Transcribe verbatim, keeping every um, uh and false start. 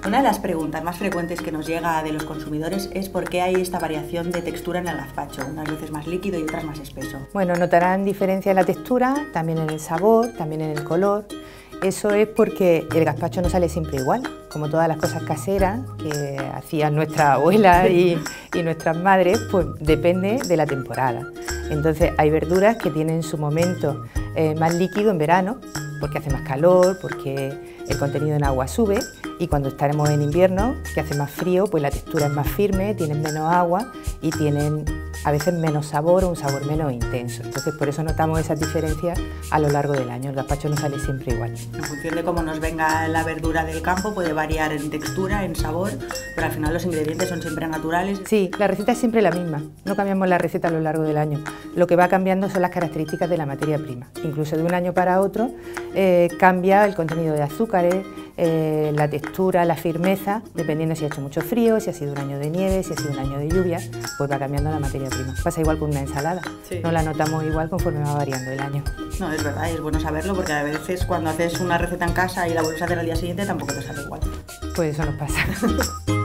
Una de las preguntas más frecuentes que nos llega de los consumidores es por qué hay esta variación de textura en el gazpacho, unas veces más líquido y otras más espeso. Bueno, notarán diferencia en la textura, también en el sabor, también en el color. Eso es porque el gazpacho no sale siempre igual, como todas las cosas caseras que hacían nuestras abuelas y, y nuestras madres, pues depende de la temporada. Entonces hay verduras que tienen su momento eh, más líquido en verano, porque hace más calor, porque el contenido en agua sube, y cuando estaremos en invierno, que hace más frío, pues la textura es más firme, tienen menos agua y tienen a veces menos sabor o un sabor menos intenso. Entonces por eso notamos esas diferencias a lo largo del año. El gazpacho no sale siempre igual. En función de cómo nos venga la verdura del campo puede variar en textura, en sabor, pero al final los ingredientes son siempre naturales. Sí, la receta es siempre la misma, no cambiamos la receta a lo largo del año. Lo que va cambiando son las características de la materia prima. Incluso de un año para otro eh, cambia el contenido de azúcares, eh, la textura, la firmeza, dependiendo si ha hecho mucho frío, si ha sido un año de nieve, si ha sido un año de lluvia, pues va cambiando la materia prima. Pasa igual con una ensalada, sí. No la notamos igual conforme va variando el año. No, es verdad, es bueno saberlo porque a veces cuando haces una receta en casa y la vuelves a hacer al día siguiente tampoco te sale igual. Pues eso nos pasa.